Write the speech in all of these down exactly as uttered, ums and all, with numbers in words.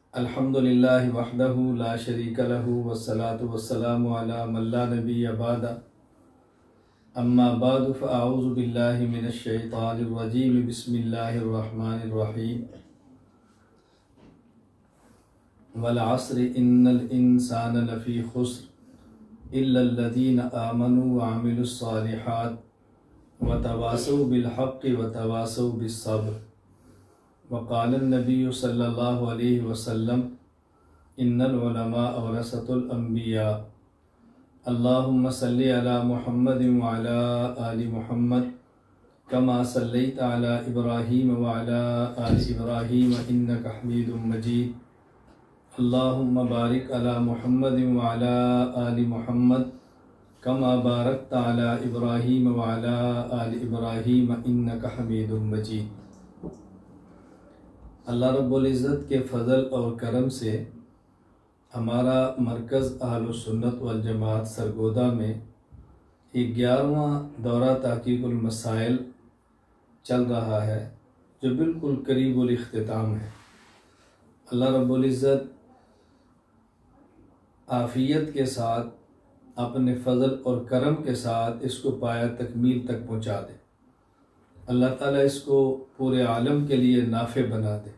अल्हम्दुलिल्लाहि वहदहु ला शरीका लहु वस्सलातु वस्सलामु अला मन ला नबिय्य बअदा अम्मा बअदु फ़अऊज़ु बिल्लाहि मिनश शैतानिर रजीम बिस्मिल्लाहिर रहमानिर रहीम वल अस्रि इन्नल इंसाना लफ़ी खुस्र इल्लल लज़ीना आमनु व अमिलुस सालिहात व तवासौ बिल हक़्क़ि व तवासौ बिस सब्र वक़ाल नबिय्यु सल्लल्लाहु अलैहि वसल्लम इन्नल उलमा वरसतुल अंबिया अल्लाहुम्मा सल्लि अला मुहम्मदिन व अला आलि मुहम्मद कमा सल्लैता अला इब्राहीम व अला आलि इब्राहीम इन्नका हमीदुम मजीद अल्लाहुम्मा बारिक अला मुहम्मदिन व अला आलि मुहम्मद कमा बारकता अला इब्राहीम व अला आलि इब्राहीम इन्नका हमीदुम मजीद। अल्लाह रब्बुल इज़्ज़त के फ़ज़ल और करम से हमारा मरकज़ अहलुस सुन्नत वल जमात सरगोदा में ग्यारहवां दौरा तहक़ीक़ुल मसाइल चल रहा है जो बिल्कुल करीबुल इख्तिताम है। अल्लाह रब्बुल इज़्ज़त आफ़ियत के साथ अपने फ़ज़ल और करम के साथ इसको पाया तकमील तक पहुँचा दे। अल्लाह ताला इसको पूरे आलम के लिए नाफ़े बना दे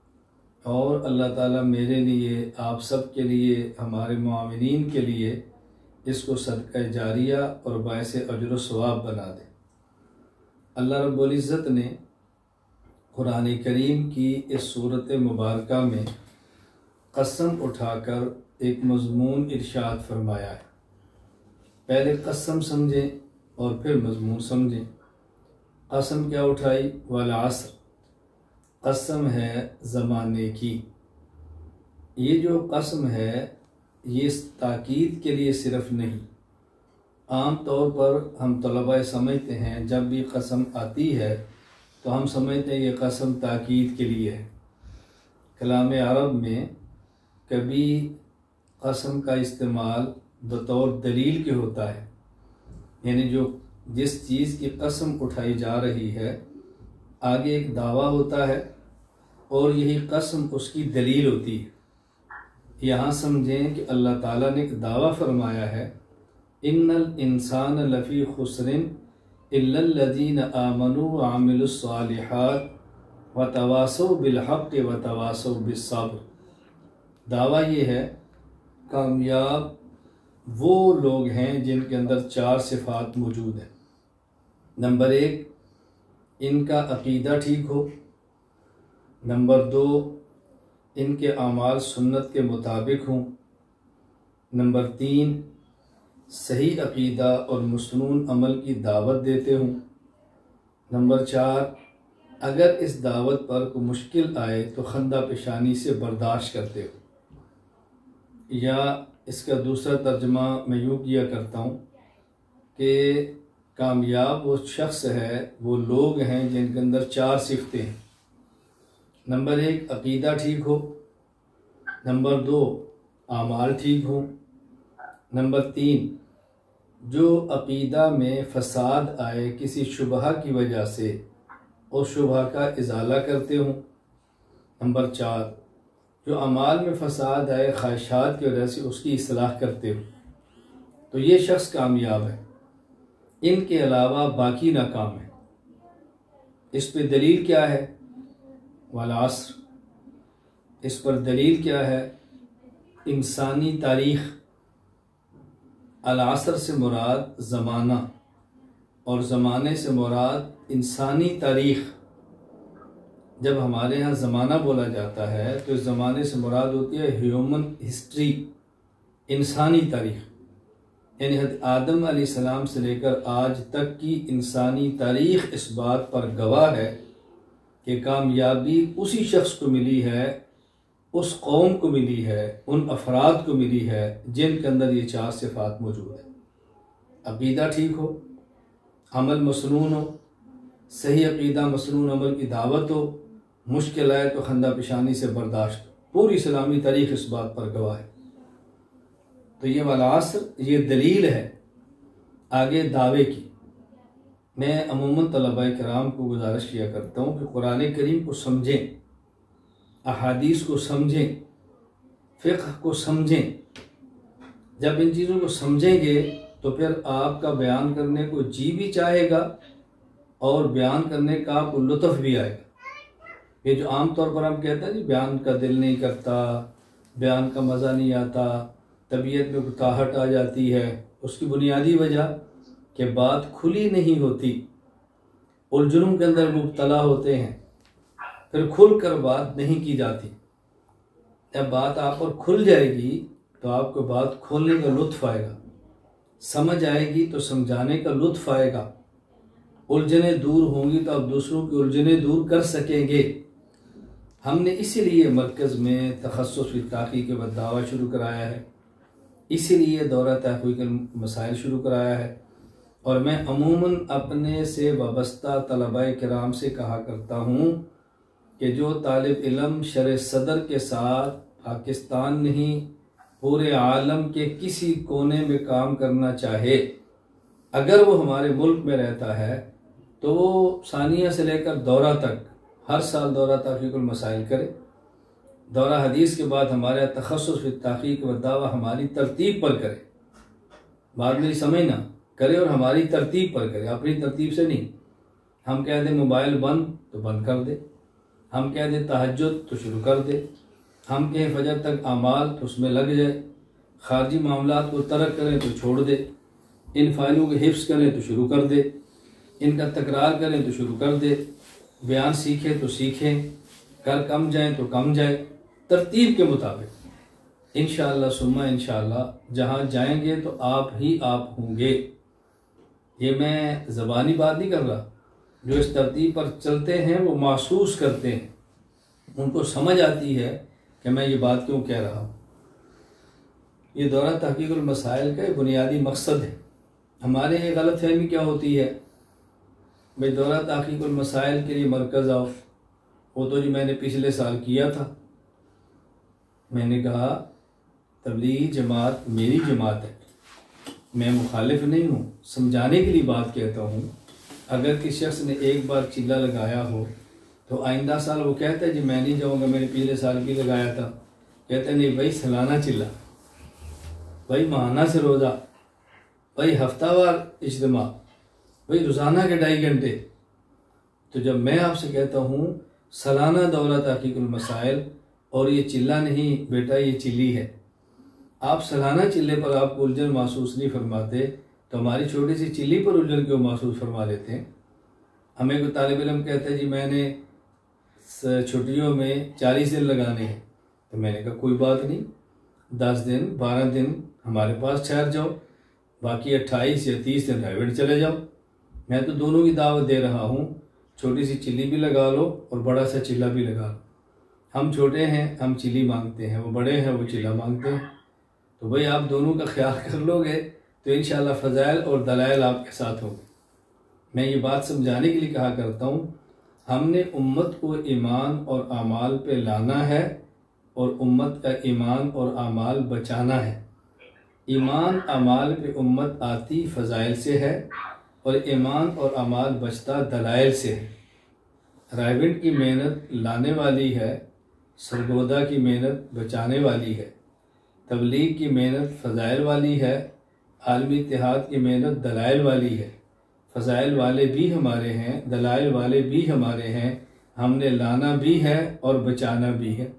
और अल्लाह ताला मेरे लिए, आप सब के लिए, हमारे मुआमिनीन के लिए इसको सदका जारिया और बायस अजर व सवाब बना दे। अल्लाह रब्बुल इज़्ज़त ने कुरान करीम की इस सूरत मुबारका में कसम उठाकर एक मज़मून इरशाद फरमाया है। पहले कसम समझें और फिर मज़मून समझें। कसम क्या उठाई? वल अस्र, कसम है ज़माने की। ये जो कसम है ये ताकीद के लिए सिर्फ नहीं, आम तौर पर हम तलबा समझते हैं जब भी कसम आती है तो हम समझते हैं ये कसम ताकीद के लिए है। कलाम अरब में कभी कसम का इस्तेमाल बतौर दलील के होता है, यानी जो जिस चीज़ की कसम उठाई जा रही है आगे एक दावा होता है और यही कसम उसकी दलील होती है। यहाँ समझें कि अल्लाह ताला ने एक दावा फरमाया है, इन्नल इंसान लफ़ी खुस्रिन इल्लल लज़ीना आमनु व अमिलुस सालिहात व तवासौ बिल हक़्क़ि व तवासौ बिस सब्र। दावा ये है कामयाब वो लोग हैं जिनके अंदर चार सिफ़ात मौजूद हैं। नंबर एक, इनका अक़ीदा ठीक हो। नंबर दो, इनके आमाल सुन्नत के मुताबिक हों। नंबर तीन, सही अक़ीदा और मसनून अमल की दावत देते हों। नंबर चार, अगर इस दावत पर कोई मुश्किल आए तो खंदा पेशानी से बर्दाश्त करते हो। या इसका दूसरा तर्जमा मैं यूँ किया करता हूँ कि कामयाब वो शख्स है, वो लोग हैं जिनके अंदर चार सिफ़तें हैं। नंबर एक, अक़ीदा ठीक हो। नंबर दो, आमाल ठीक हो। नंबर तीन, जो अक़ीदा में फ़साद आए किसी शुबहा की वजह से उस शुबहा का इज़ाला करते हों। नंबर चार, जो अमाल में फ़साद आए ख्वाहिशात की वजह से उसकी इस्लाह करते हो। तो ये शख्स कामयाब है। इनके अलावा बाकी नाकाम है। इस पर दलील क्या है? वल अस्र, इस पर दलील क्या है? इंसानी तारीख़। अल अस्र से मुराद ज़माना और ज़माने से मुराद इंसानी तारीख़। जब हमारे यहाँ ज़माना बोला जाता है तो इस ज़माने से मुराद होती है ह्यूमन हिस्ट्री, इंसानी तारीख़, यानी हज़रत आदम अलैहिस्सलाम से लेकर आज तक की इंसानी तारीख़ इस बात पर गवाह है कि कामयाबी उसी शख्स को मिली है, उस कौम को मिली है, उन अफराद को मिली है जिनके अंदर ये चार सिफ़ात मौजूद है। अक़ीदा ठीक हो, अमल मसनून हो, सही अक़ीदा मसनून अमल की दावत हो, मुश्किल आए तो खंदा पेशानी से बर्दाश्त। पूरी इस्लामी तारीख़ इस बात पर गवाह है। तो ये वल अस्र ये दलील है आगे दावे की। मैं अमूमन तलबा किराम को गुजारिश किया करता हूँ कि कुरान करीम को समझें, अहादीस को समझें, फ़िक़्ह को समझें। जब इन चीज़ों को समझेंगे तो फिर आपका बयान करने को जी भी चाहेगा और बयान करने का आपको लुत्फ़ भी आएगा। ये जो आम तौर पर हम कहते हैं जी बयान का दिल नहीं करता, बयान का मज़ा नहीं आता, तबीयत में उकताहट आ जाती है, उसकी बुनियादी वजह कि बात खुली नहीं होती, उलझनों के अंदर मुब्तला होते हैं, फिर खुल कर बात नहीं की जाती। जब बात आप पर खुल जाएगी तो आपको बात खोलने का लुत्फ़ आएगा, समझ आएगी तो समझाने का लुत्फ़ आएगा, उलझने दूर होंगी तो आप दूसरों की उलझने दूर कर सकेंगे। हमने इसीलिए मरकज़ में तखस्सुस फ़ी तहक़ीक़ व दावा शुरू कराया है, इसीलिए दौरा तहक़ीक़ मसाइल शुरू कराया है। और मैं अमूमन अपने से वाबस्ता तलबाए किराम से कहा करता हूँ कि जो तालिब इल्म शरअ सदर के साथ पाकिस्तान नहीं पूरे आलम के किसी कोने में काम करना चाहे, अगर वो हमारे मुल्क में रहता है तो वो सानिया से लेकर दौरा तक हर साल दौरा तहक़ीक़ुल मसाइल करे। दौरा हदीस के बाद हमारे तखस्सुस फ़ी तहक़ीक़ व दावा हमारी तरतीब पर करे, बाद में समझना करे और हमारी तरतीब पर करे, अपनी तरतीब से नहीं। हम कह दें मोबाइल बंद तो बंद कर दे, हम कह दें तहज्जुद तो शुरू कर दे, हम कहें फजर तक अमाल तो उसमें लग जाए, खारजी मामलात को तर्क करें तो छोड़ दे, इन फ़ाइलों के हिफ्ज़ करें तो शुरू कर दे, इनका तकरार करें तो शुरू कर दे, बयान सीखें तो सीखें, कर कम जाएं तो कम जाए, तरतीब के मुताबिक इंशाअल्लाह सुम्मा इंशाअल्लाह जहाँ जाएंगे तो आप ही आप होंगे। ये मैं ज़बानी बात नहीं कर रहा, जो इस तरतीब पर चलते हैं वो महसूस करते हैं, उनको समझ आती है कि मैं ये बात क्यों कह रहा हूँ। ये दौरा तहक़ीक़ुल मसाइल का बुनियादी मकसद है। हमारे ये गलत फहमी क्या होती है, भाई दौरा तहक़ीक़ुल मसाइल के लिए मरकज़ आओ, वो तो जी मैंने पिछले साल किया था। मैंने कहा तबलीगी जमात मेरी जमात है, मैं मुखालिफ नहीं हूँ, समझाने के लिए बात कहता हूँ। अगर किसी शख्स ने एक बार चिल्ला लगाया हो तो आइंदा साल वो कहता है जी मैं नहीं जाऊँगा, मैंने पिछले साल भी लगाया था। कहते नहीं भाई सालाना चिल्ला, भाई माहाना से रोज़ा, भाई हफ्तावार इज्तिमा, भाई रोज़ाना के ढाई घंटे। तो जब मैं आपसे कहता हूँ सालाना दौरा तहक़ीक़ुल मसाइल और ये चिल्ला नहीं बेटा ये चिल्ली है, आप सालाना चिल्ले पर आपको उलझन महसूस नहीं फरमाते तो हमारी छोटी सी चिल्ली पर उलझन क्यों महसूस फरमा लेते हैं। हमें कोई तालिब इल्म कहता है जी मैंने छुट्टियों में चालीस दिन लगाने हैं, तो मैंने कहा कोई बात नहीं, दस दिन बारह दिन हमारे पास ठहर जाओ, बाकी अट्ठाईस या तीस दिन प्राइवेट चले जाओ। मैं तो दोनों की दावत दे रहा हूँ, छोटी सी चिल्ली भी लगा लो और बड़ा सा चिल्ला भी लगा लो। हम छोटे हैं हम चिल्ली मांगते हैं, वो बड़े हैं वो चिल्ला मांगते हैं। तो भाई आप दोनों का ख्याल कर लोगे तो इंशाअल्लाह फ़ज़ाइल और दलाइल आपके साथ होंगे। मैं ये बात समझाने के लिए कहा करता हूँ, हमने उम्मत को ईमान और आमाल पे लाना है और उम्मत का ईमान और आमाल बचाना है। ईमान आमाल पे उम्मत आती फ़ज़ाइल से है और ईमान और आमाल बचता दलाइल से है। राइविंड की मेहनत लाने वाली है, सरगोदा की मेहनत बचाने वाली है, तबलीग की मेहनत फ़ज़ाइल वाली है, आलमी इत्तेहाद की मेहनत दलाइल वाली है। फ़ज़ाइल वाले भी हमारे हैं, दलाइल वाले भी हमारे हैं, हमने लाना भी है और बचाना भी है।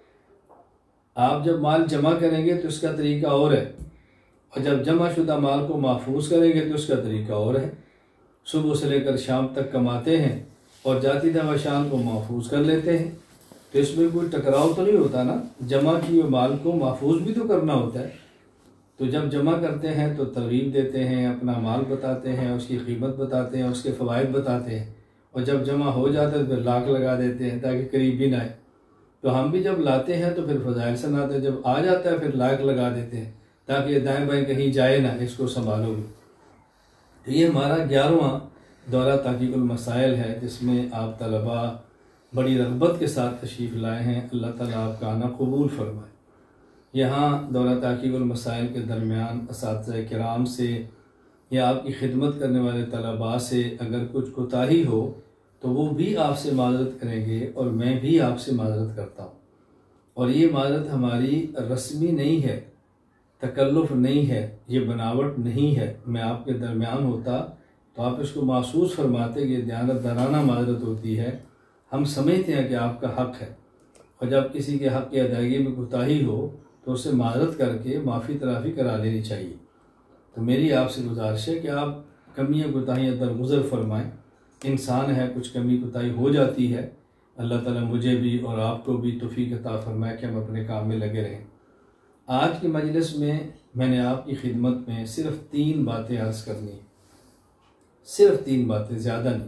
आप जब माल जमा करेंगे तो उसका तरीका और है, और जब जमा शुदा माल को महफूज करेंगे तो उसका तरीका और है। सुबह से लेकर शाम तक कमाते हैं और जाती दवा शाम को महफूज कर लेते हैं, तो इसमें कोई टकराव तो नहीं होता ना। जमा किए माल को महफूज भी तो करना होता है। तो जब जमा करते हैं तो तरगीब देते हैं, अपना माल बताते हैं, उसकी कीमत बताते हैं, उसके फ़वाइद बताते हैं, और जब जमा हो जाता है तो फिर लाख लगा देते हैं ताकि करीब भी ना आए। तो हम भी जब लाते हैं तो फिर फ़ज़ाइल सुनाते हैं, जब आ जाता है फिर लाख लगा देते हैं ताकि दाएँ बाएँ कहीं जाए ना, इसको संभालोगे। तो ये हमारा ग्यारहवां दौरा तहक़ीक़ुल मसाइल है, जिसमें आप तलबा बड़ी रग़बत के साथ तशरीफ़ लाए हैं। अल्लाह ताला आपका आना कबूल फरमाए। यहाँ दौरा तहक़ीक़ुल मसाइल के दरमियान असातिज़ा किराम से या आपकी खिदमत करने वाले तलबा से अगर कुछ कोताही हो तो वो भी आपसे माज़रत करेंगे और मैं भी आपसे माज़रत करता हूँ। और ये माजरत हमारी रस्मी नहीं है, तकल्लुफ़ नहीं है, ये बनावट नहीं है। मैं आपके दरमियान होता तो आप इसको महसूस फरमाते कि ये दयानतदाराना माजरत होती है। हम समझते हैं कि आपका हक़ है, और जब किसी के हक़ की अदायगी में कोताही हो तो उससे माजरत करके माफ़ी तराफ़ी करा लेनी चाहिए। तो मेरी आपसे गुजारिश है कि आप कमियाँ कोताहियाँ दरगुज़र फरमाएँ। इंसान है, कुछ कमी कोताही हो जाती है। अल्लाह ताला मुझे भी और आपको भी तौफ़ीक़ अता फरमाए कि हम अपने काम में लगे रहें। आज की मजलिस में मैंने आपकी खिदमत में सिर्फ़ तीन बातें अर्ज़ करनी है, सिर्फ़ तीन बातें, ज़्यादा नहीं।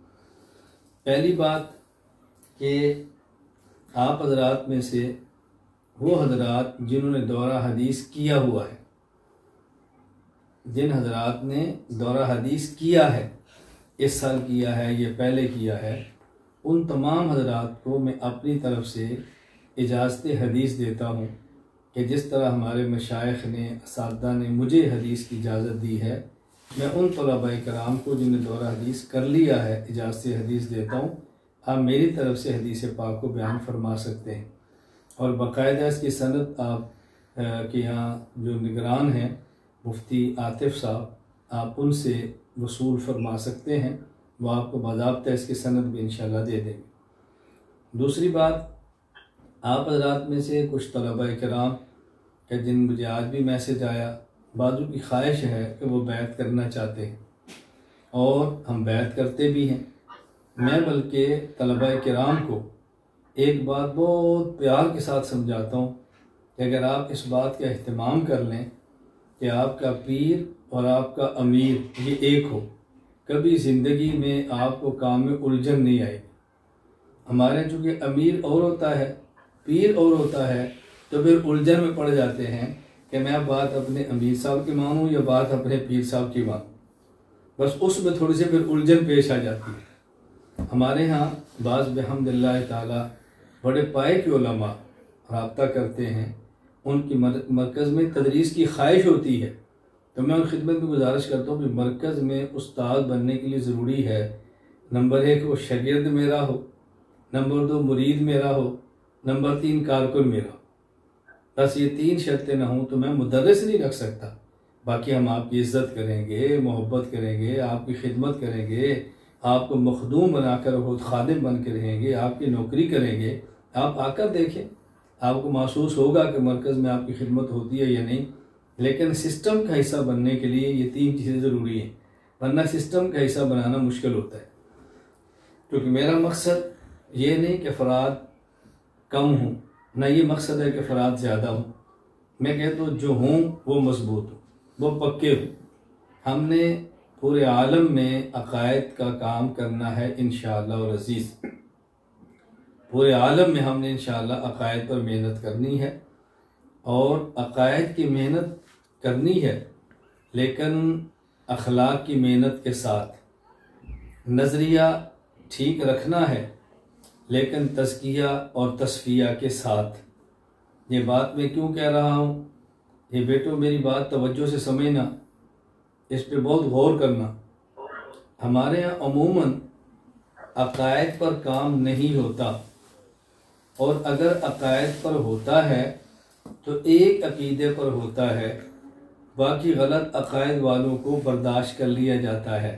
पहली बात कि आप हज़रात में से वो हज़रात जिन्होंने दौरा हदीस किया हुआ है, जिन हज़रात ने दौरा हदीस किया है, इस साल किया है, ये पहले किया है, उन तमाम हज़रात को मैं अपनी तरफ़ से इजाज़त हदीस देता हूँ कि जिस तरह हमारे मशाइख़ ने, असातिज़ा ने मुझे हदीस की इजाज़त दी है, मैं उन तलबा कराम को जिन्हें दौरा हदीस कर लिया है इजाज़त हदीस देता हूँ। आप मेरी तरफ़ से हदीस पाक को बयान फरमा सकते हैं, और बाकायदा इसकी सनद आप के यहाँ जो निगरान हैं मुफ्ती आतिफ़ साहब, आप उनसे वसूल फरमा सकते हैं। वो आपको बाज़ाब्ता इसकी सनद भी इंशाअल्लाह दे देंगे। दूसरी बात, आप हज़रात में से कुछ तलबा कराम के जिन मुझे आज भी मैसेज आया, बाज़ू की ख्वाहिश है कि वो बैत करना चाहते हैं, और हम बैत करते भी हैं। मैं बल्कि तलबा कराम को एक बात बहुत प्यार के साथ समझाता हूँ कि अगर आप इस बात का अहतमाम कर लें कि आपका पीर और आपका अमीर ये एक हो, कभी ज़िंदगी में आपको काम में उलझन नहीं आएगी। हमारे चूँकि अमीर और होता है, पीर और होता है, तो फिर उलझन में पड़ जाते हैं कि मैं बात अपने अमीर साहब की मानूँ या बात अपने पीर साहब की मानूँ, बस उसमें थोड़ी सी फिर उलझन पेश आ जाती है। हमारे यहाँ बाज़ बिहम्दिल्लाह ताला बड़े पाए के उलमा राब्ता करते हैं, उनकी मरकज़ में तदरीस की ख्वाहिश होती है, तो मैं उन खिदमत में गुजारिश करता हूँ कि मरकज़ में उस्ताद बनने के लिए ज़रूरी है, नंबर एक वो शागिर्द मेरा हो, नंबर दो मुरीद मेरा हो, नंबर तीन कारकुन मेरा हो। बस ये तीन शर्तें ना हों तो मैं मुदर्रिस नहीं रख सकता। बाकी हम आपकी इज़्ज़त करेंगे, मोहब्बत करेंगे, आपकी खिदमत करेंगे, आपको मखदूम बनाकर खुद खादिम बन के रहेंगे, आपकी नौकरी करेंगे। आप आकर देखें, आपको महसूस होगा कि मरकज़ में आपकी खिदमत होती है या नहीं। लेकिन सिस्टम का हिस्सा बनने के लिए ये तीन चीज़ें ज़रूरी हैं, वरना सिस्टम का हिस्सा बनाना मुश्किल होता है। क्योंकि मेरा मकसद ये नहीं कि फ़राद कम हूँ, ना ये मकसद है कि फ़राद ज़्यादा हूँ। मैं कहता हूँ जो हूँ वो मजबूत हूँ, वो पक्के हूँ। हमने पूरे आलम में अक़ायद का काम करना है इंशाअल्लाह और अज़ीज़। पूरे आलम में हमने इंशाअल्लाह अक़ायद पर मेहनत करनी है, और अक़ायद की मेहनत करनी है, लेकिन अखलाक की मेहनत के साथ। नज़रिया ठीक रखना है, लेकिन तज़किया और तस्फ़िया के साथ। ये बात मैं क्यों कह रहा हूँ, ये बेटो मेरी बात तवज्जो से समझना, इस पे बहुत गौर करना। हमारे यहाँ अमूमन अक़ायद पर काम नहीं होता, और अगर अक़ायद पर होता है तो एक अक़ीदे पर होता है, बाकी गलत अक़ायद वालों को बर्दाश्त कर लिया जाता है।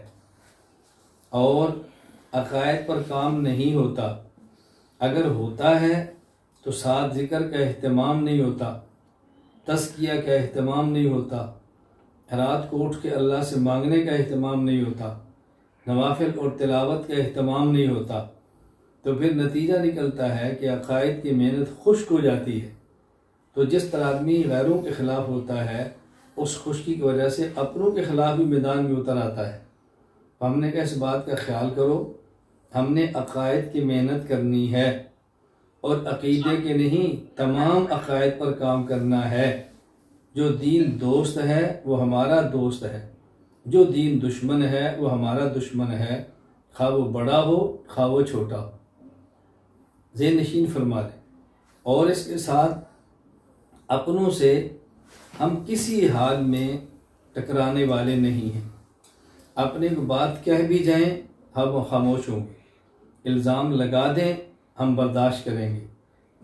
और अक़ायद पर काम नहीं होता, अगर होता है तो साथ ज़िक्र का एहतमाम नहीं होता, तज़किया का एहतमाम नहीं होता, रात को उठ के अल्लाह से मांगने का एहतमाम नहीं होता, नवाफिल और तिलावत का एहतमाम नहीं होता, तो फिर नतीजा निकलता है कि अक़ायद की मेहनत खुश्क हो जाती है। तो जिस तरह आदमी गैरों के ख़िलाफ़ होता है, उस खुश्की की वजह से अपनों के ख़िलाफ़ भी मैदान में उतर आता है। हमने कहा इस बात का ख्याल करो, हमने अक़ायद की मेहनत करनी है, और अक़ीदे के नहीं तमाम अक़ायद पर काम करना है। जो दीन दोस्त है वो हमारा दोस्त है, जो दीन दुश्मन है वो हमारा दुश्मन है, खा वो बड़ा हो खा वो छोटा हो। ज़ेहन नशीन फरमा लें। और इसके साथ अपनों से हम किसी हाल में टकराने वाले नहीं हैं। अपने को बात कह भी जाएं हम खामोश होंगे, इल्ज़ाम लगा दें हम बर्दाश्त करेंगे,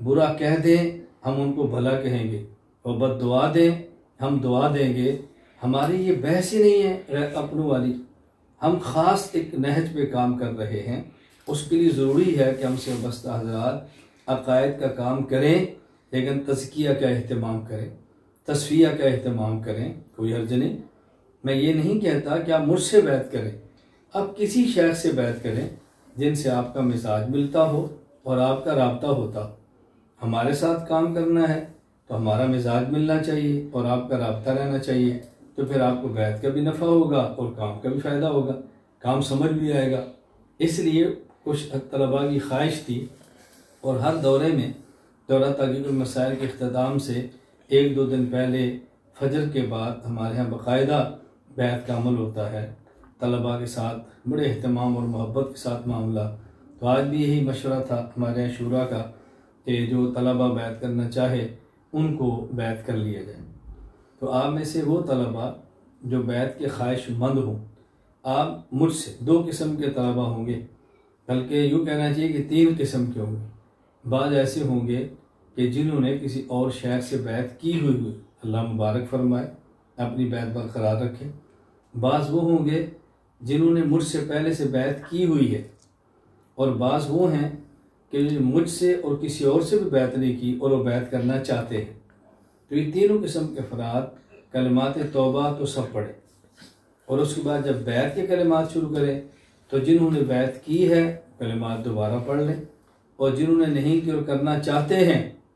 बुरा कह दें हम उनको भला कहेंगे, और बद दुआ दें हम दुआ देंगे। हमारी ये बहस ही नहीं है अपनों वाली, हम ख़ास एक नहज पे काम कर रहे हैं। उसके लिए ज़रूरी है कि हमसे वाबस्ता हज़रात अक़ायद का काम करें, लेकिन तज़किया का अहतमाम करें, तस्फिया का अहतमाम करें। कोई हर्ज नहीं। मैं ये नहीं कहता कि आप मुझसे बैत करें, आप किसी शेख से बैत करें जिनसे आपका मिजाज मिलता हो और आपका राब्ता होता हो। हमारे साथ काम करना है तो हमारा मिजाज मिलना चाहिए और आपका राब्ता रहना चाहिए, तो फिर आपको बैत का भी नफ़ा होगा और काम का भी फ़ायदा होगा, काम समझ भी आएगा। इसलिए कुछ तलबा की ख्वाहिश थी, और हर दौरे में दौरा तहक़ीक़ुल मसाइल के अख्ताम से एक दो दिन पहले फजर के बाद हमारे यहाँ बाकायदा बैत का अमल होता है तलबा के साथ, बड़े अहतमाम और मोहब्बत के साथ मामला। तो आज भी यही मशवरा था हमारे यहाँ शूरा का कि जो तलबा बैत करना चाहे उनको बैत कर लिया जाए। तो आप में से वो तलबा जो बैत के ख्वाहिशमंद हों, आप मुझसे दो किस्म के तलबा होंगे, बल्कि यूँ कहना चाहिए कि तीन किस्म के होंगे। बाद ऐसे होंगे कि जिन्होंने किसी और शेख से बैत की हुई हुई, अल्लाह मुबारक फरमाए, अपनी बैत बरकरार रखें। बाज़ वो होंगे जिन्होंने मुझसे पहले से बैत की हुई है, और बाज़ वो हैं कि मुझसे और किसी और से भी बैत नहीं की और वो बैत करना चाहते हैं। तो ये तीनों किस्म के अफराद कलिमात तौबा तो सब पढ़े, और उसके बाद जब बैत के कलिमात शुरू करें तो जिन्होंने बैत की है कलिमात दोबारा पढ़ लें, और जिन्होंने नहीं की और करना चाहते हैं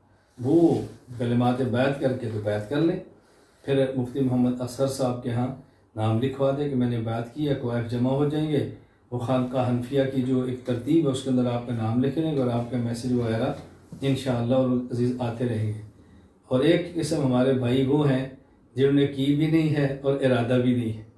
वो कलिमात बैत करके तो बैत कर लें। फिर मुफ्ती मोहम्मद असर साहब के यहाँ नाम लिखवा दें कि मैंने बात की है, कवायफ जमा हो जाएंगे। वो खानका हनफिया की जो एक तरतीब है उसके अंदर आपका नाम लिख लेंगे और आपका मैसेज वगैरह इंशाअल्लाह और अजीज़ आते रहेंगे। और एक किस्म हमारे भाई वो हैं जिन्होंने की भी नहीं है और इरादा भी नहीं है,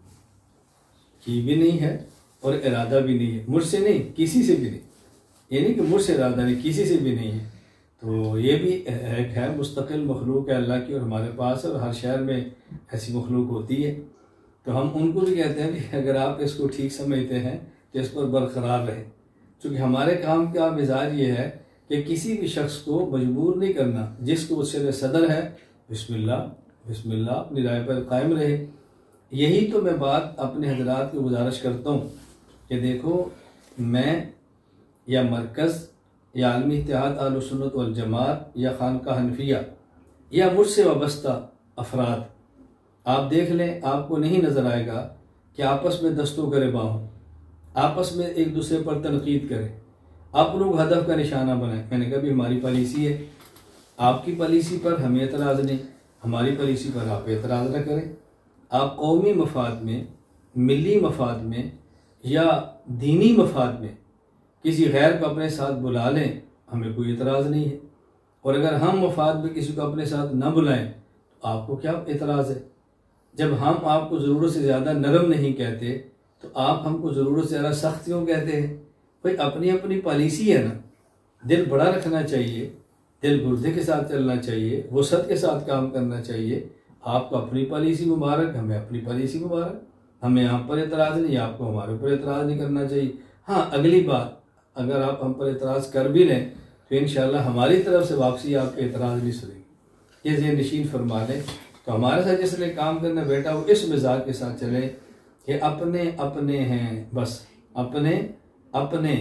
की भी नहीं है और इरादा भी नहीं है, मुझसे नहीं किसी से भी नहीं, ये नहीं कि मुझसे इरादा नहीं किसी से भी नहीं है। तो ये भी एक है मुस्तकिल मखलूक है अल्लाह की, और हमारे पास और हर शहर में ऐसी मखलूक होती है। तो हम उनको भी कहते हैं कि अगर आप इसको ठीक समझते हैं तो इस पर बरकरार रहें, क्योंकि हमारे काम का मिजाज ये है कि किसी भी शख्स को मजबूर नहीं करना। जिसको उससे सदर है बिस्मिल्लाह बिस्मिल्लाह अपनी राय पर कायम रहे। यही तो मैं बात अपने हजरात को गुजारिश करता हूँ कि देखो, मैं या मरकज़ या आलमी इत्तेहाद अहले सुन्नत वल जमात या खानका हनफिया या मुझसे वाबस्ता अफराद, आप देख लें आपको नहीं नज़र आएगा कि आपस में दस्तों गिरबां हों, आपस में एक दूसरे पर तनकीद करें, आप लोग हदफ का निशाना बनाएं। मैंने कहा भी हमारी पॉलिसी है, आपकी पॉलिसी पर हमें एतराज़ नहीं, हमारी पॉलिसी पर आप एतराज़ न करें। आप कौमी मफाद में, मिली मफाद में या दीनी मफाद में किसी गैर को अपने साथ बुला लें, हमें कोई एतराज़ नहीं है। और अगर हम मफाद में किसी को अपने साथ न बुलाएं तो आपको क्या एतराज़ है? जब हम आपको ज़रूरत से ज़्यादा नरम नहीं कहते तो आप हमको ज़रूरत से ज़्यादा सख्त क्यों कहते हैं? भाई अपनी अपनी पॉलिसी है ना, दिल बड़ा रखना चाहिए, दिल गुर्दे के साथ चलना चाहिए, वसत के साथ काम करना चाहिए। आपको अपनी पॉलिसी मुबारक, हमें अपनी पॉलिसी मुबारक, हमें आप पर एतराज़ नहीं, आपको हमारे ऊपर एतराज़ नहीं करना चाहिए। हाँ, अगली बात, अगर आप हम पर एतराज़ कर भी लें तो इंशाअल्लाह हमारी तरफ से वापसी आपके एतराज़ नहीं सुनेगी। ये ज़हन नशीन फरमा लें। तो हमारे साथ जिसने काम करना बेटा वो इस मिजाज के साथ चले कि अपने अपने हैं, बस अपने अपने।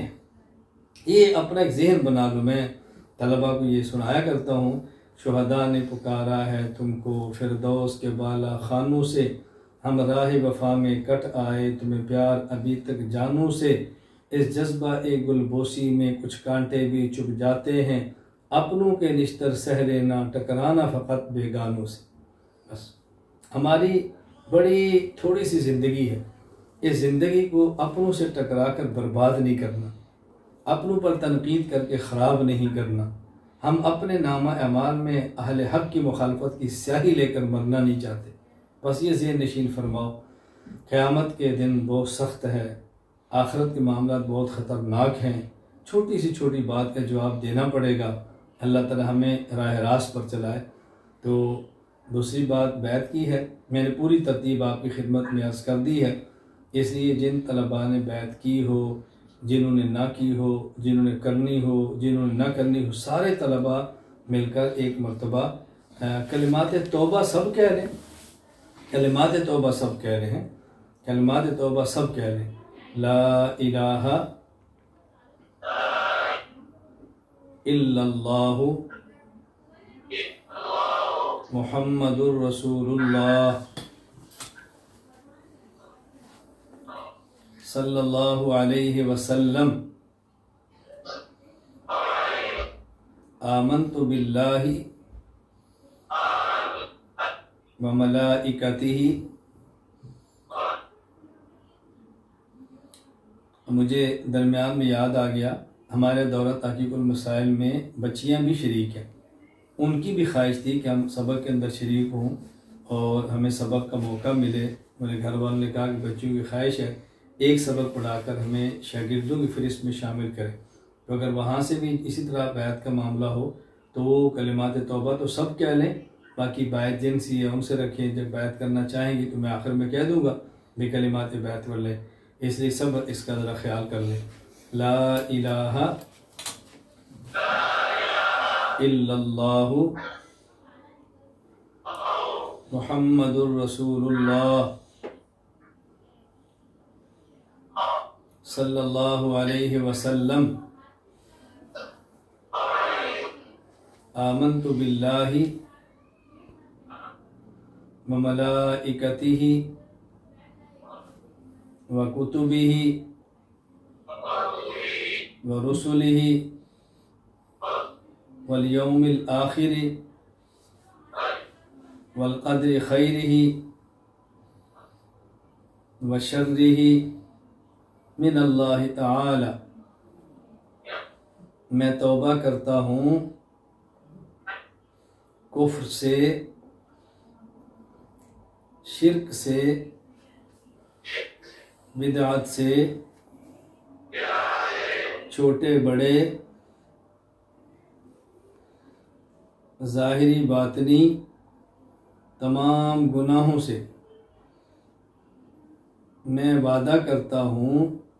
ये अपना एक जहन बना लो। मैं तलबा को ये सुनाया करता हूँ, शुहदा ने पुकारा है तुमको फिरदौस के बाला खानों से, हम राह वफा में कट आए तुम्हें प्यार अभी तक जानों से। इस जज्बा ए गुलबोसी में कुछ कांटे भी चुभ जाते हैं, अपनों के निश्तर सह लेना टकराना फ़कत बेगानों से। बस हमारी बड़ी थोड़ी सी ज़िंदगी है, इस ज़िंदगी को अपनों से टकरा कर बर्बाद नहीं करना, अपनों पर तनकीद करके ख़राब नहीं करना। हम अपने नामा अमाल में अहले हक़ की मुखालफत की स्याही लेकर मरना नहीं चाहते। बस ये ज़हन नशीन फरमाओ। क़यामत के दिन बहुत सख्त है, आखिरत के मामला बहुत ख़तरनाक हैं। छोटी सी छोटी बात का जवाब देना पड़ेगा। अल्लाह ताला हमें राह रास्त पर चलाए। तो दूसरी बात बैत की है, मैंने पूरी तरतीब आपकी खिदमत में अर्ज़ कर दी है। इसलिए जिन तलबा ने बैत की हो जिन्होंने ना की हो, जिन्होंने करनी हो, जिन्होंने ना करनी हो, सारे तलबा मिलकर एक मरतबा कलिमात तौबा सब कह लें। कलिमात तौबा सब कह रहे हैं, कलिमात तौबा सब कह लें। ला इलाहा इल्लल्लाहु मुहम्मदुर रसूलुल्लाह सल्लल्लाहु अलैहि वसल्लम आमन्तु बिल्लाहि व मलाइकतिही। मुझे दरमियान में याद आ गया, हमारे दौरा तहक़ीक़ुल मसाइल में बच्चियां भी शरीक हैं। उनकी भी ख्वाहिश थी कि हम सबक के अंदर शरीक हों और हमें सबक का मौका मिले। मेरे घर वालों ने कहा कि बच्चियों की ख्वाहिश है एक सबक पढ़ाकर हमें शागिर्दों की फ़हरिस्त में शामिल करें। तो अगर वहाँ से भी इसी तरह बैत का मामला हो तो वो कलिमात तौबा तो सब कह लें, बाकी बैत जिनसी है उनसे रखें। जब बैत करना चाहेंगी तो मैं आखिर में कह दूँगा भी कलिमात बैत कर लें, इसलिए सब इसका ज़रा ख्याल कर लें। ला इलाहा इल्लल्लाहु मुहम्मदुर रसूलुल्लाह सल्लल्लाहु अलैहि वसल्लम आमन्तु बिल्लाहि व मलाइकतिही व कुतुबिही व रुसुलिही वल यौमिल आखिरि वल क़द्रि खैरिही व शर्रिही मिन अल्लाह ताला। मैं तौबा करता हूँ कुफ्र से, शिर्क से, बिदअत से, छोटे बड़े, ज़ाहिरी बातनी तमाम गुनाहों से। मैं वादा करता हूँ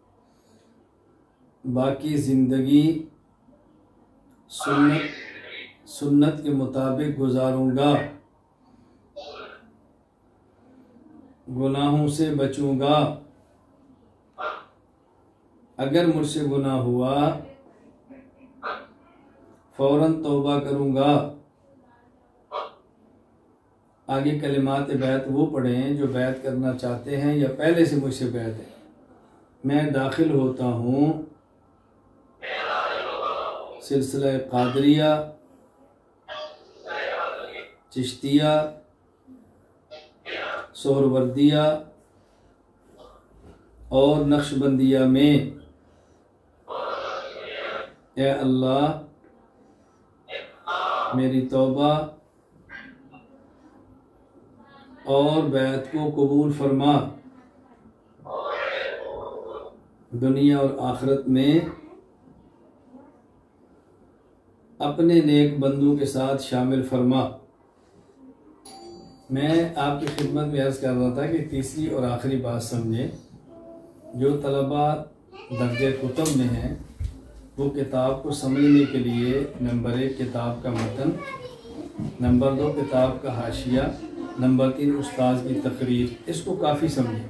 बाकी ज़िंदगी सुन्नत सुन्नत के मुताबिक गुजारूँगा, गुनाहों से बचूँगा। अगर मुझसे गुनाह हुआ फ़ौरन तौबा करूँगा। आगे कलिमात बैत वो पढ़ें जो बैत करना चाहते हैं या पहले से मुझसे बैत है। मैं दाखिल होता हूँ सिलसिला कादरिया, चिश्तिया, सोहरवर्दिया और नक्शबंदिया में। ए अल्लाह मेरी तौबा और बैत को कबूल फरमा। दुनिया और आखिरत में अपने नेक बंदों के साथ शामिल फरमा। मैं आपकी खिदमत में अर्ज़ कर रहा था कि तीसरी और आखिरी बात समझें। जो तलबा दर्जे कुतब में हैं वो किताब को समझने के लिए नंबर एक किताब का मतन, नंबर दो किताब का हाशिया, नंबर तीन उस्ताद की तकरीर, इसको काफ़ी समझें।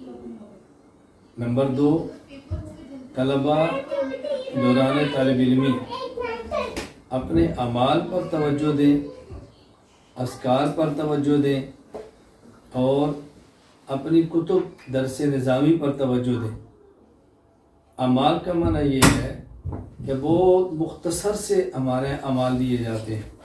नंबर दो तलबा दौरान तालिब इल्मी अपने अमाल पर तवज्जो दें, अस्कार पर तवज्जो दें और अपनी कुतुब दरस निज़ामी पर तवज्जो दें। अमाल का माना ये है कि बहुत मुख्तसर से हमारे अमाल दिए जाते हैं।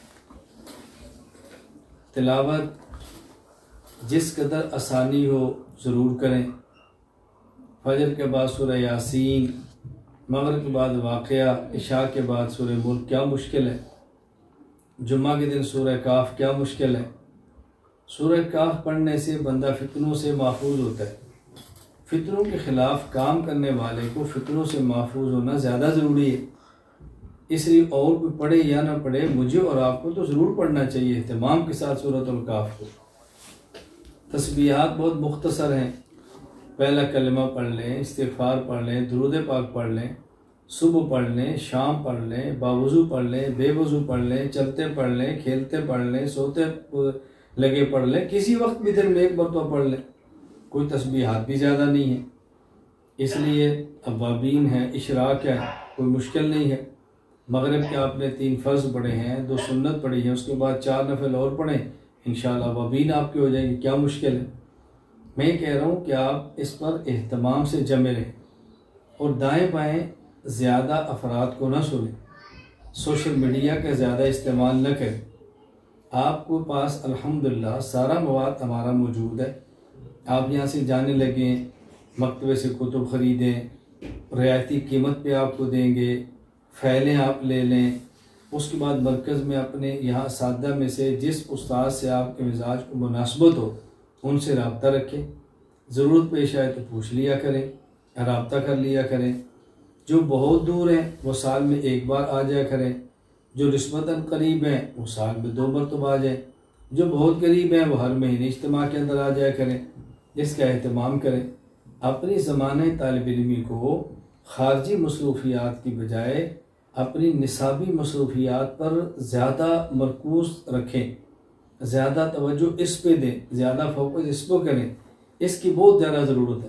तिलावत जिस कदर आसानी हो ज़रूर करें। फजर के बाद सूरह यासीन, मगरिब के बाद वाक़या, इशा के बाद सूरह मुल्क क्या मुश्किल है। जुम्मा के दिन सूरह काफ क्या मुश्किल है। सूरह काफ पढ़ने से बंदा फितनों से महफूज होता है। फितनों के ख़िलाफ़ काम करने वाले को फितनों से महफूज होना ज़्यादा ज़रूरी है। इसलिए और कोई पढ़े या ना पढ़े, मुझे और आपको तो ज़रूर पढ़ना चाहिए एहतमाम के साथ सूरतुल काफ को। तस्बीहात बहुत मुख्तसर हैं, पहला कलमा पढ़ लें, इस्तिग़फ़ार पढ़ लें, दुरूद पाक पढ़ लें, सुबह पढ़ लें, शाम पढ़ लें, बावुज़ू पढ़ लें, बेवुज़ू पढ़ लें, चलते पढ़ लें, खेलते पढ़ लें, सोते लगे पढ़ लें, किसी वक्त भी दिन में एक मरतबा पढ़ लें। कोई तस्बीहात भी ज़्यादा नहीं है। इसलिए अवाबीन है, इशराक है, कोई मुश्किल नहीं है। मगरिब के आपने तीन फ़र्ज़ पढ़े हैं, दो सुन्नत पढ़ी है, उसके बाद चार नफल और पढ़ें, इंशाअल्लाह अवाबीन आपके हो जाएंगे। क्या मुश्किल है? मैं कह रहा हूँ कि आप इस पर एहतमाम से जमे रहें और दाएँ बाएँ ज़्यादा अफराद को ना सुनें, सोशल मीडिया का ज़्यादा इस्तेमाल न करें। आपको पास अल्हम्दुलिल्लाह सारा मवाद हमारा मौजूद है। आप यहाँ से जाने लगें, मकतबे से कुतुब ख़रीदें, रियायती कीमत पे आपको देंगे, फ़ैलें आप ले लें। उसके बाद मरकज़ में अपने यहाँ सादा में से जिस उस्ताद से आपके मिजाज को मुनासबत हो उनसे रब्ता रखें। ज़रूरत पेश आए तो पूछ लिया करें, रब्ता कर लिया करें। जो बहुत दूर हैं वो साल में एक बार आ जाया करें, जो निस्बतन करीब हैं वो साल में दो मरतबा आ जाए, जो बहुत करीब हैं वो हर महीने इज्तिमा के अंदर आ जाया करें। इसका एहतमाम करें। अपनी ज़माने तालिब इल्मी को ख़ारजी मसरूफ़ियात की बजाय अपनी निसाबी मसरूफ़ियात पर ज़्यादा मरकूज़ रखें, ज़्यादा तवज्जो इस पे दें, ज़्यादा फोकस इस पर करें। इसकी बहुत ज़्यादा ज़रूरत है।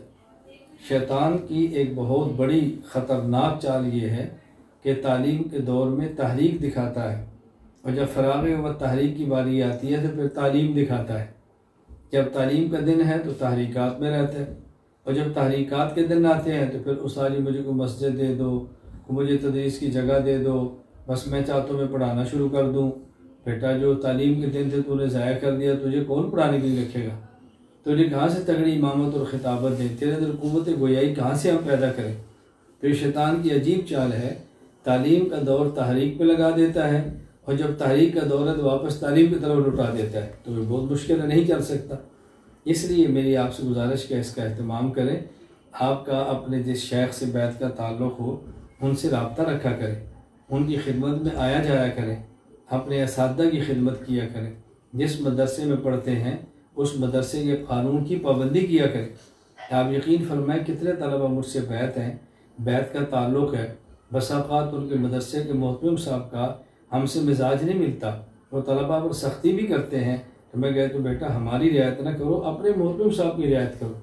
शैतान की एक बहुत बड़ी ख़तरनाक चाल ये है कि तालीम के दौर में तहरीक दिखाता है और जब फ़राग़ व तहरीक की बारी आती है तो फिर तालीम दिखाता है। जब तालीम का दिन है तो तहरीकात में रहता है और जब तहरीकात के दिन आते हैं तो फिर उस्ताद जी मुझे को मस्जिद दे दो, मुझे तदरीस की जगह दे दो, बस मैं चाहता हूँ मैं पढ़ाना शुरू कर दूँ। बेटा जो तालीम के दिन थे तूने ज़ाया कर दिया, तुझे कौन पढ़ाने के लिए रखेगा? तुझे कहाँ से तगड़ी इमामत और ख़िताबत दे? तेरे अंदर क़ुव्वत गोयाई कहाँ से हम पैदा करें? तो ये शैतान की अजीब चाल है। तालीम का दौर तहरीक पे लगा देता है और जब तहरीक का दौर है तो वापस तालीम की तरफ लुटा देता है। तो ये बहुत मुश्किल है, नहीं चल सकता। इसलिए मेरी आपसे गुजारिश है इसका एहतमाम करें। आपका अपने जिस शेख से बैत का ताल्लुक़ हो उनसे रब्ता रखा करें, उनकी खिदमत में आया जाया करें, अपने असातिज़ा की खिदमत किया करें। जिस मदरसे में पढ़ते हैं उस मदरसे के क़ानून की पाबंदी किया करें। आप यकीन फरमाएं कितने तलबा मुझसे बैत हैं, बैत का ताल्लुक़ है, बस औक़ात उनके मदरसे के मोहतमिम साहब का हमसे मिजाज नहीं मिलता, वो तलबा पर सख्ती भी करते हैं। तो मैं कहता हूँ बेटा हमारी रियायत ना करो, अपने मोहतमिम साहब की रियायत करो,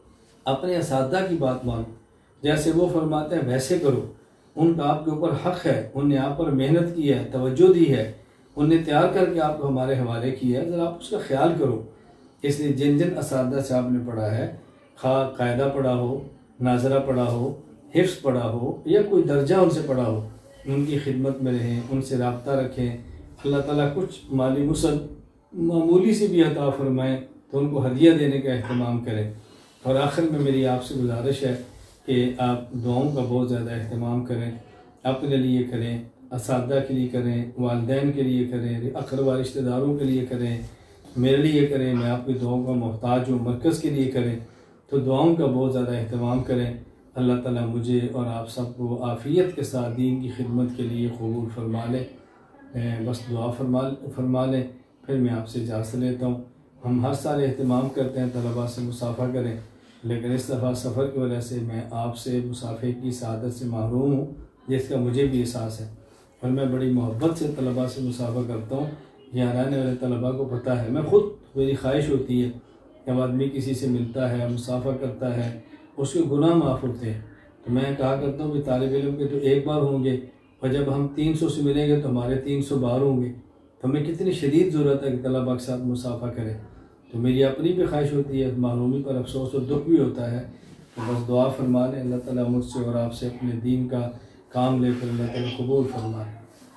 अपने असातिज़ा की बात मानो, जैसे वो फरमाते हैं वैसे करो। उनका आपके ऊपर हक़ है, उनने आप पर मेहनत की है, तवज्जो दी है, उनने तैयार करके आपको हमारे हवाले किया है, ज़रा आप उसका ख्याल करो। इसलिए जिन जिन असातिज़ा से आपने पढ़ा है, खा कायदा पढ़ा हो, नाजरा पढ़ा हो, हिफ्ज़ पढ़ा हो या कोई दर्जा उनसे पढ़ा हो, उनकी खिदमत में रहें, उनसे रब्ता रखें। अल्लाह ताला कुछ माली मुसद मामूली सी भी अता फरमाएँ तो उनको हदिया देने का अहतमाम करें। और आखिर में मेरी आपसे गुजारिश है कि आप दुआओं का बहुत ज़्यादा अहतमाम करें, अपने लिए करें, असातिज़ा के लिए करें, वालिदैन के लिए करें, अक़रबा रिश्तेदारों के लिए करें, मेरे लिए करें, मैं आपकी दुआओं का मोहताज हूँ, मरकज़ के लिए करें। तो दुआओं का बहुत ज़्यादा अहतमाम करें। अल्लाह ताला मुझे और आप सबको आफ़ियत के साथ दीन की खिदमत के लिए कबूल फरमा ले। बस दुआ फरमा फरमा लें, फिर मैं आपसे इजाज़त लेता हूँ। हम हर साल एहतमाम करते हैं तलबा से मुसाफ़ा करें, लेकिन इस दफ़ा सफ़र की वजह से मैं आपसे मुसाफ़े की सआदत से महरूम हूँ, जिसका मुझे भी एहसास है। और मैं बड़ी मोहब्बत से तलबा से मुसाफ़ा करता हूँ। यहाँ रहने वाले तलबा को पता है, मैं ख़ुद मेरी ख्वाहिश होती है जब आदमी किसी से मिलता है, मुसाफ़ा करता है, उसके गुनाह माफ़ होते हैं। तो मैं कहा करता हूँ कि तालिब इल्म के तो एक बार होंगे और जब हम तीन सौ से मिलेंगे तो हमारे तीन सौ बार होंगे। तो हमें कितनी शदीद ज़रूरत है कि तलबा के साथ मुसाफ़ा करें। तो मेरी अपनी भी ख्वाहिश होती है, महरूमी पर अफसोस और दुख भी होता है। तो बस दुआ फरमा लें, अल्लाह ताला मुझसे और आपसे अपने दीन का काम लेकर अल्लाह ताला कबूल फरमाए।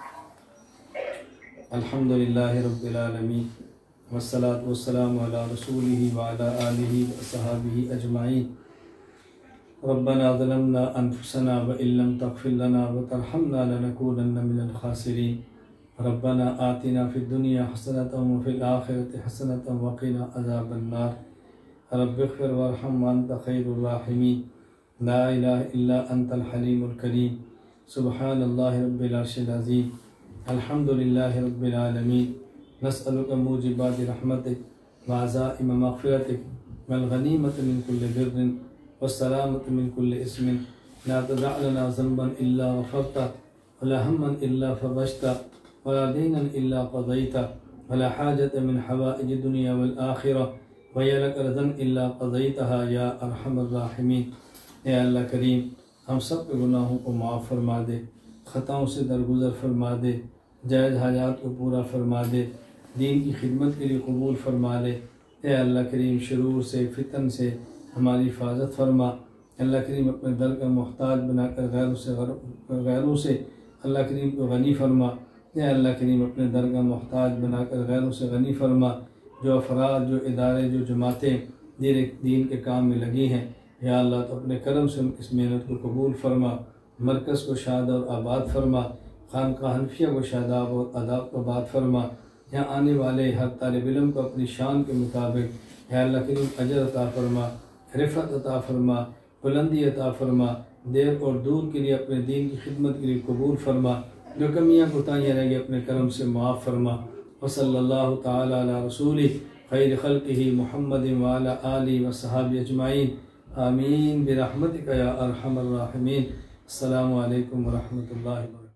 अल्हम्दुलिल्लाहि रब्बिल आलमीन वस्सलातु वस्सलामु अला रसूलिही व अला आलिही व अस्हाबिही अजमाईन। रब्बना ज़लमना अनफुसना व इल्लम तग़फ़िर लना व तरहमना लनकूनन्ना मिनल ख़ासिरीन। रब्बना आतिना फ़िद दुनिया हसनतन व फ़िल आखिरति हसनतन व क़िना अज़ाबन नार। रब्बिग़फ़िर वरहम व अंत ख़ैरुर राहिमीन। ला इलाहा इल्ला अंतल हलीमुल करीम। सुब्हानल्लाहि रब्बिल अर्शिल अज़ीम। अल्हम्दुलिल्लाहि रब्बिल आलमीन। नस्अलुका मूजिबाति रहमतिक व अज़ाइम मग़फ़िरतिक वल गनीमत मिन कुल्लि बिर्रिन वस्सलामतु मिन कुल्लि इस्मिन ला तदअ लना ज़ंबन इल्ला गफ़रता वला हम्मन इल्ला फ़रजता वला दीनन इल्ला क़ज़ैता वला हाजतन मिन हवाइज दुनिया वल आखिरह वया लक रज़न इल्ला क़ज़ैतहा या अरहमर राहिमीन। ए अल्लाह करीम, हम सब के गुनाहों को माफ़ फरमा दे, ख़ताओं से दरगुज़र फरमा दे, जायज़ हाजात को पूरा फरमा दे, दीन की खिदमत के लिए कबूल फरमा ले। ए अल्लाह करीम, शरूर से फितन से हमारी हिफाजत फरमा। अल्लाह करीम, अपने दर का मोहताज बनाकर गैरों से गैरों से अल्लाह करीम को गनी फरमा। ए अल्लाह करीम, अपने दर का मोहताज बनाकर गैरों से गनी फरमा। जो अफराद, जो इदारे, जो जमातें दीन दीन के काम में लगी हैं, या अल्लाह तो अपने करम से इस मेहनत को कबूल फरमा। मरकज़ को शाद और आबाद फरमा, खानक़ाह हनफिया को शादाब और आदाब को आबाद फरमा। यहाँ आने वाले हर तालिब इल्म को अपनी शान के मुताबिक या अल्लाह करीम अजर अता फरमा, रिफ़त अता फरमा, बुलंदी अता फरमा। देर और दूर के लिए अपने दीन की खिदमत के लिए कबूल फरमा। जो कमियाँ कोताहियाँ रहेंगी अपने करम से माफ़ फरमा। व सल्लल्लाहु तआला अला रसूलिही खैर खल्क़िही मुहम्मदिन व अला आलिहि व सहाबिही अजमाइन। आमीन बिरहमतिका या अरहमर राहिमीन। अस्सलामु अलैकुम व रहमतुल्लाहि व बरकातुहू।